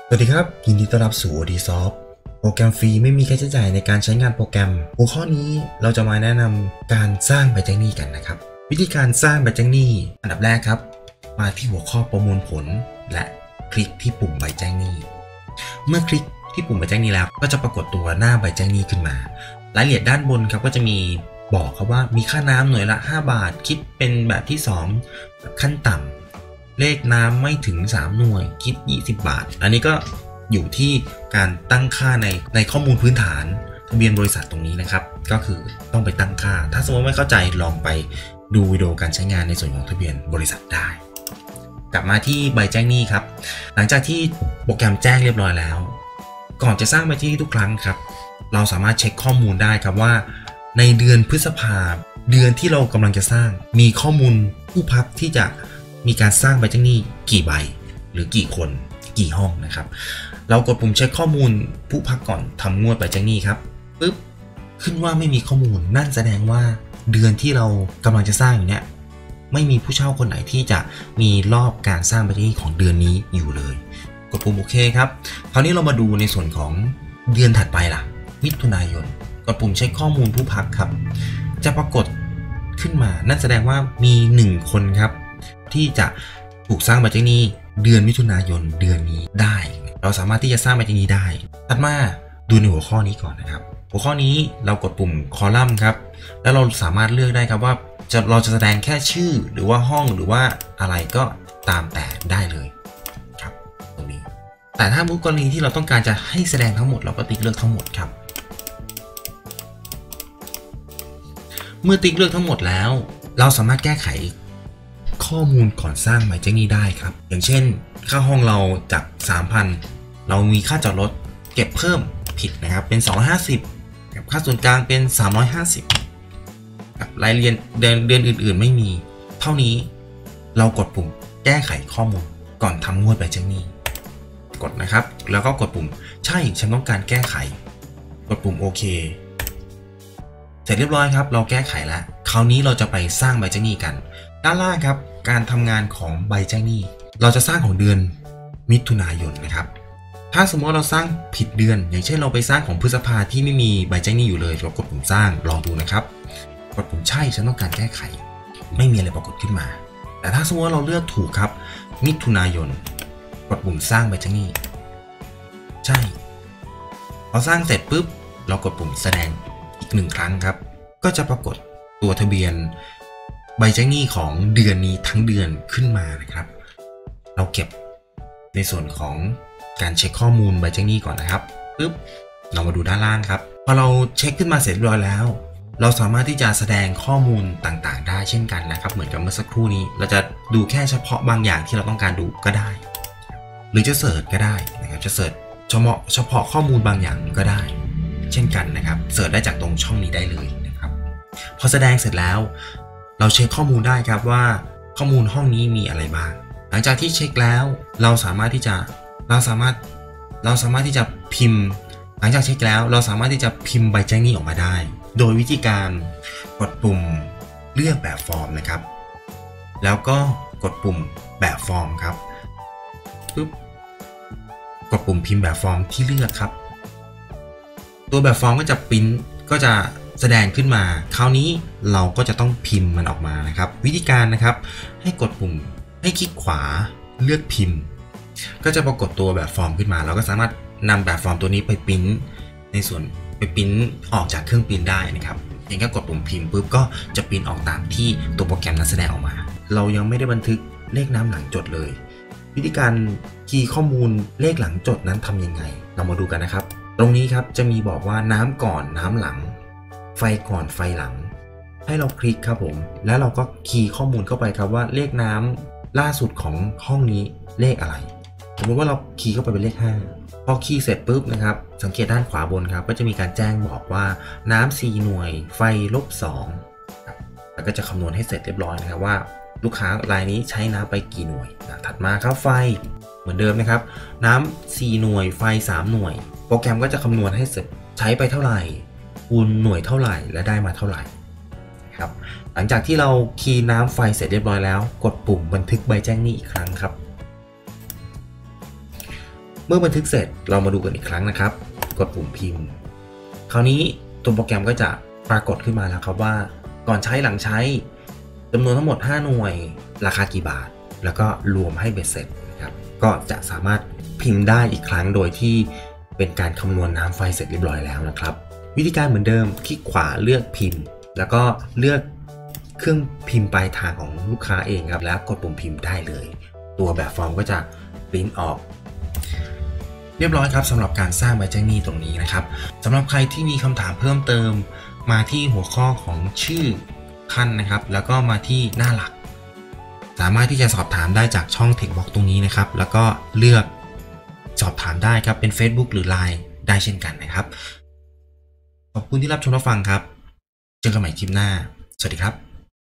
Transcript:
สวัสดีครับยินดีต้อนรับสู่ ODSoft โปรแกรมฟรีไม่มีค่าใช้จ่ายในการใช้งานโปรแกรมหัวข้อนี้เราจะมาแนะนำการสร้างใบแจ้งหนี้กันนะครับวิธีการสร้างใบแจ้งหนี้อันดับแรกครับมาที่หัวข้อประมวลผลและคลิกที่ปุ่มใบแจ้งหนี้เมื่อคลิกที่ปุ่มใบแจ้งหนี้แล้วก็จะปรากฏตัวหน้าใบแจ้งหนี้ขึ้นมารายละเอียดด้านบนครับก็จะมีบอกครับว่ามีค่าน้ำหน่วยละ5 บาทคิดเป็นแบบที่2ขั้นต่ำเลขน้ำไม่ถึง3 หน่วยคิด20 บาทอันนี้ก็อยู่ที่การตั้งค่าในข้อมูลพื้นฐานทะเบียนบริษัทตรงนี้นะครับก็คือต้องไปตั้งค่าถ้าสมมติไม่เข้าใจลองไปดูวิดีโอการใช้งานในส่วนของทะเบียนบริษัทได้กลับมาที่ใบแจ้งหนี้ครับหลังจากที่โปรแกรมแจ้งเรียบร้อยแล้วก่อนจะสร้างใบแจ้งหนี้ทุกครั้งครับเราสามารถเช็คข้อมูลได้ครับว่าในเดือนพฤษภาคมเดือนที่เรากำลังจะสร้างมีข้อมูลผู้พักที่จะมีการสร้างใบแจ้งหนี้กี่ใบหรือกี่คนกี่ห้องนะครับเรากดปุ่มเช็คข้อมูลผู้พักก่อนทำงวดใบแจ้งหนี้ครับปึ๊บขึ้นว่าไม่มีข้อมูลนั่นแสดงว่าเดือนที่เรากำลังจะสร้างอยู่เนี่ยไม่มีผู้เช่าคนไหนที่จะมีรอบการสร้างใบแจ้งหนี้ของเดือนนี้อยู่เลยกดปุ่มโอเคครับคราวนี้เรามาดูในส่วนของเดือนถัดไปล่ะมิถุนายนกดปุ่มเช็คข้อมูลผู้พักครับจะปรากฏขึ้นมานั่นแสดงว่ามี1 คนครับที่จะถูกสร้างใบแจ้งหนี้เดือนมิถุนายนเดือนนี้ได้เราสามารถที่จะสร้างใบแจ้งหนี้ได้ถัดมาดูในหัวข้อนี้ก่อนนะครับหัวข้อนี้เรากดปุ่มคอลัมน์ครับแล้วเราสามารถเลือกได้ครับว่าเราจะแสดงแค่ชื่อหรือว่าห้องหรือว่าอะไรก็ตามแต่ได้เลยครับตรงนี้แต่ถ้ามุกกรณีที่เราต้องการจะให้แสดงทั้งหมดเราก็ติ๊กเลือกทั้งหมดครับเมื่อติ๊กเลือกทั้งหมดแล้วเราสามารถแก้ไขข้อมูลก่อนสร้างใบแจ้งหนี้ได้ครับอย่างเช่นค่าห้องเราจาก 3,000 เรามีค่าจอดรถเก็บเพิ่มผิดนะครับเป็น250กับค่าส่วนกลางเป็น350กับรายละเอียดเดือนอื่นๆไม่มีเท่านี้เรากดปุ่มแก้ไขข้อมูลก่อนทำงวดใบแจ้งหนี้กดนะครับแล้วก็กดปุ่มใช่ฉันต้องการแก้ไขกดปุ่มโอเคเสร็จเรียบร้อยครับเราแก้ไขแล้วคราวนี้เราจะไปสร้างใบแจ้งหนี้กันด้านล่างครับการทำงานของใบแจ้งหนี้เราจะสร้างของเดือนมิถุนายนนะครับถ้าสมมติเราสร้างผิดเดือนอย่างเช่นเราไปสร้างของพฤษภาที่ไม่มีใบแจ้งหนี้อยู่เลยเรากดปุ่มสร้างลองดูนะครับกดปุ่มใช่ฉันต้องการแก้ไขไม่มีอะไรปรากฏขึ้นมาแต่ถ้าสมมติเราเลือกถูกครับมิถุนายนกดปุ่มสร้างใบแจ้งหนี้ใช่พอสร้างเสร็จปุ๊บเรากดปุ่มแสดงอีก1 ครั้งครับก็จะปรากฏตัวทะเบียนใบแจ้งหนี้ของเดือนนี้ทั้งเดือนขึ้นมานะครับเราเก็บในส่วนของการเช็คข้อมูลใบแจ้งหนี้ก่อนนะครับปึ๊บเรามาดูด้านล่างครับพอเราเช็คขึ้นมาเสร็จเรียบร้อยแล้วเราสามารถที่จะแสดงข้อมูลต่างๆได้เช่นกันนะครับเหมือนกับเมื่อสักครู่นี้เราจะดูแค่เฉพาะบางอย่างที่เราต้องการดูก็ได้หรือจะเสิร์ชก็ได้นะครับจะเสิร์ชเฉพาะข้อมูลบางอย่างก็ได้เช่นกันนะครับเสิร์ชได้จากตรงช่องนี้ได้เลยนะครับพอแสดงเสร็จแล้วเราเช็คข้อมูลได้ครับว่าข้อมูลห้องนี้มีอะไรบ้างหลังจากที่เช็คแล้วเราสามารถที่จะพิมพ์หลังจากเช็คแล้วเราสามารถที่จะพิมพ์ใบแจ้งหนี้ออกมาได้โดยวิธีการกดปุ่มเลือกแบบฟอร์มนะครับแล้วก็กดปุ่มแบบฟอร์มครับปึ๊บกดปุ่มพิมพ์แบบฟอร์มที่เลือกครับตัวแบบฟอร์มก็จะแสดงขึ้นมาคราวนี้เราก็จะต้องพิมพ์มันออกมานะครับวิธีการนะครับให้กดปุ่มให้คลิกขวาเลือกพิมพ์ก็จะปรากฏตัวแบบฟอร์มขึ้นมาเราก็สามารถนำแบบฟอร์มตัวนี้ไปปริ้นในส่วนไปปริ้นออกจากเครื่องปริ้นได้นะครับเพียงแค่กดปุ่มพิมพ์ปุ๊บก็จะปริ้นออกตามที่ตัวโปรแกรมนั้นแสดงออกมาเรายังไม่ได้บันทึกเลขน้ำหลังจดเลยวิธีการคีย์ข้อมูลเลขหลังจดนั้นทำยังไงเรามาดูกันนะครับตรงนี้ครับจะมีบอกว่าน้ำก่อนน้ำหลังไฟก่อนไฟหลังให้เราคลิกครับผมแล้วเราก็คีย์ข้อมูลเข้าไปครับว่าเลขน้ำล่าสุดของห้องนี้เลขอะไรสมมติว่าเราคีย์เข้าไปเป็นเลข5พอคีย์เสร็จปุ๊บนะครับสังเกตด้านขวาบนครับก็จะมีการแจ้งบอกว่าน้ำ4 หน่วยไฟ-2แล้วก็จะคำนวณให้เสร็จเรียบร้อยนะครับว่าลูกค้ารายนี้ใช้น้ำไปกี่หน่วยถัดมาครับไฟเหมือนเดิมนะครับน้ำ4 หน่วยไฟ3 หน่วยโปรแกรมก็จะคำนวณให้เสร็จใช้ไปเท่าไหร่คูณหน่วยเท่าไหร่และได้มาเท่าไหร่ครับหลังจากที่เราคีย์น้ำไฟเสร็จเรียบร้อยแล้วกดปุ่มบันทึกใบแจ้งหนี้อีกครั้งครับเมื่อบันทึกเสร็จเรามาดูกันอีกครั้งนะครับกดปุ่มพิมพ์คราวนี้ตัวโปรแกรมก็จะปรากฏขึ้นมาแล้วครับว่าก่อนใช้หลังใช้จำนวนทั้งหมด5หน่วยราคากี่บาทแล้วก็รวมให้เบ็ดเสร็จนะครับก็จะสามารถพิมพ์ได้อีกครั้งโดยที่เป็นการคำนวณน้ำไฟเสร็จเรียบร้อยแล้วนะครับวิธีการเหมือนเดิมคลิกขวาเลือกพิมพ์แล้วก็เลือกเครื่องพิมพ์ปลายทางของลูกค้าเองครับแล้วกดปุ่มพิมพ์ได้เลยตัวแบบฟอร์มก็จะปริ้นออกเรียบร้อยครับสำหรับการสร้างใบแจ้งหนี้ตรงนี้นะครับสำหรับใครที่มีคำถามเพิ่มเติมมาที่หัวข้อของชื่อขั้นนะครับแล้วก็มาที่หน้าหลักสามารถที่จะสอบถามได้จากช่อง Techbox ตรงนี้นะครับแล้วก็เลือกสอบถามได้ครับเป็น Facebook หรือ LINE ได้เช่นกันนะครับขอบคุณที่รับชมรับฟังครับเจอกันใหม่คลิปหน้าสวัสดีครับ